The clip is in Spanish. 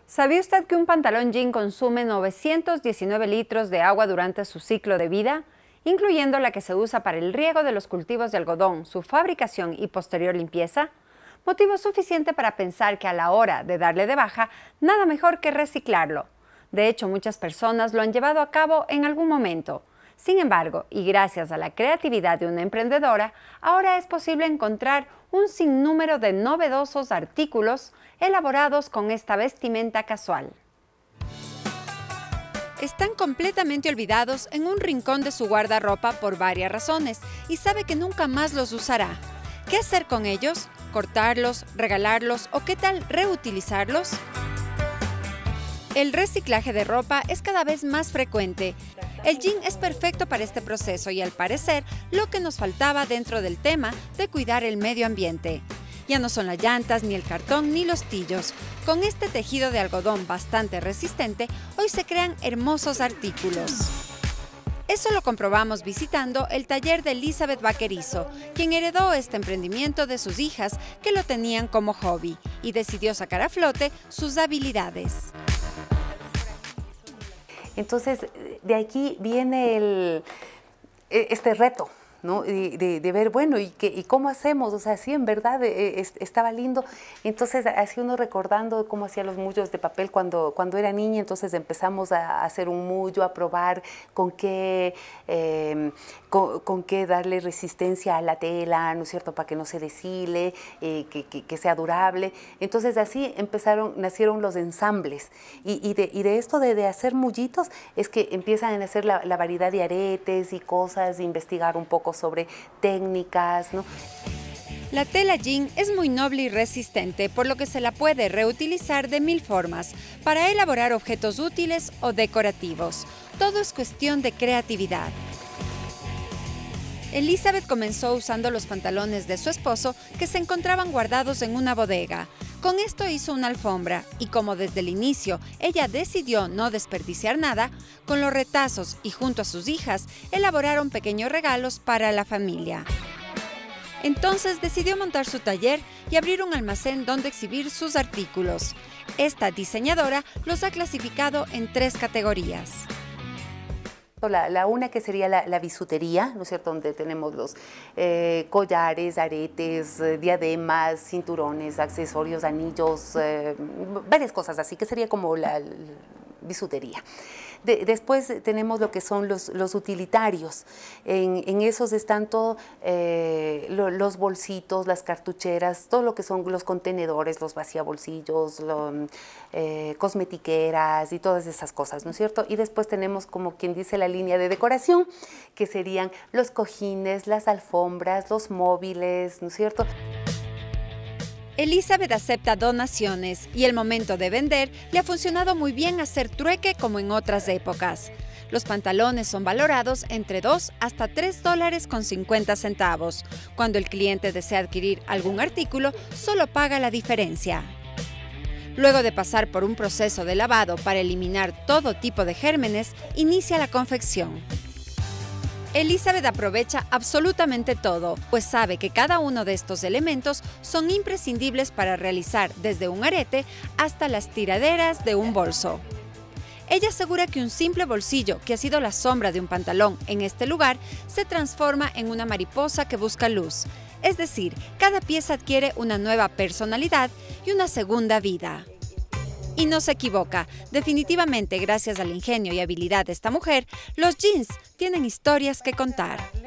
¿Sabía usted que un pantalón jean consume 919 litros de agua durante su ciclo de vida, incluyendo la que se usa para el riego de los cultivos de algodón, su fabricación y posterior limpieza? Motivo suficiente para pensar que a la hora de darle de baja, nada mejor que reciclarlo. De hecho, muchas personas lo han llevado a cabo en algún momento. Sin embargo, y gracias a la creatividad de una emprendedora, ahora es posible encontrar un sinnúmero de novedosos artículos elaborados con esta vestimenta casual. Están completamente olvidados en un rincón de su guardarropa por varias razones y sabe que nunca más los usará. ¿Qué hacer con ellos? ¿Cortarlos, regalarlos o qué tal reutilizarlos? El reciclaje de ropa es cada vez más frecuente. El jean es perfecto para este proceso y al parecer lo que nos faltaba dentro del tema de cuidar el medio ambiente. Ya no son las llantas, ni el cartón, ni los tillos. Con este tejido de algodón bastante resistente, hoy se crean hermosos artículos. Eso lo comprobamos visitando el taller de Elizabeth Vaquerizo, quien heredó este emprendimiento de sus hijas que lo tenían como hobby y decidió sacar a flote sus habilidades. Entonces, de aquí viene este reto, ¿no? De ver, bueno, ¿y cómo hacemos? O sea, sí, en verdad estaba lindo. Entonces, así uno recordando cómo hacía los mullos de papel cuando era niña, entonces empezamos a hacer un mullo, a probar con qué darle resistencia a la tela, ¿no es cierto?, para que no se deshile, que sea durable. Entonces, así nacieron los ensambles. Y de esto de hacer mullitos es que empiezan a hacer la variedad de aretes y cosas, investigar un poco sobre técnicas, ¿no? La tela jean es muy noble y resistente, por lo que se la puede reutilizar de 1000 formas para elaborar objetos útiles o decorativos. Todo es cuestión de creatividad. Elizabeth comenzó usando los pantalones de su esposo que se encontraban guardados en una bodega. Con esto hizo una alfombra y como desde el inicio ella decidió no desperdiciar nada, con los retazos y junto a sus hijas elaboraron pequeños regalos para la familia. Entonces decidió montar su taller y abrir un almacén donde exhibir sus artículos. Esta diseñadora los ha clasificado en 3 categorías. La una que sería la bisutería, ¿no es cierto?, donde tenemos los collares, aretes, diademas, cinturones, accesorios, anillos, varias cosas así, que sería como la bisutería. Después tenemos lo que son los utilitarios. En esos están todos los bolsitos, las cartucheras, todo lo que son los contenedores, los vaciabolsillos, cosmetiqueras y todas esas cosas, ¿no es cierto? Y después tenemos, como quien dice, la línea de decoración, que serían los cojines, las alfombras, los móviles, ¿no es cierto? Elizabeth acepta donaciones y el momento de vender le ha funcionado muy bien hacer trueque como en otras épocas. Los pantalones son valorados entre $2 hasta $3.50. Cuando el cliente desea adquirir algún artículo, solo paga la diferencia. Luego de pasar por un proceso de lavado para eliminar todo tipo de gérmenes, inicia la confección. Elizabeth aprovecha absolutamente todo, pues sabe que cada uno de estos elementos son imprescindibles para realizar desde un arete hasta las tiraderas de un bolso. Ella asegura que un simple bolsillo, que ha sido la sombra de un pantalón en este lugar, se transforma en una mariposa que busca luz. Es decir, cada pieza adquiere una nueva personalidad y una segunda vida. Y no se equivoca, definitivamente gracias al ingenio y habilidad de esta mujer, los jeans tienen historias que contar.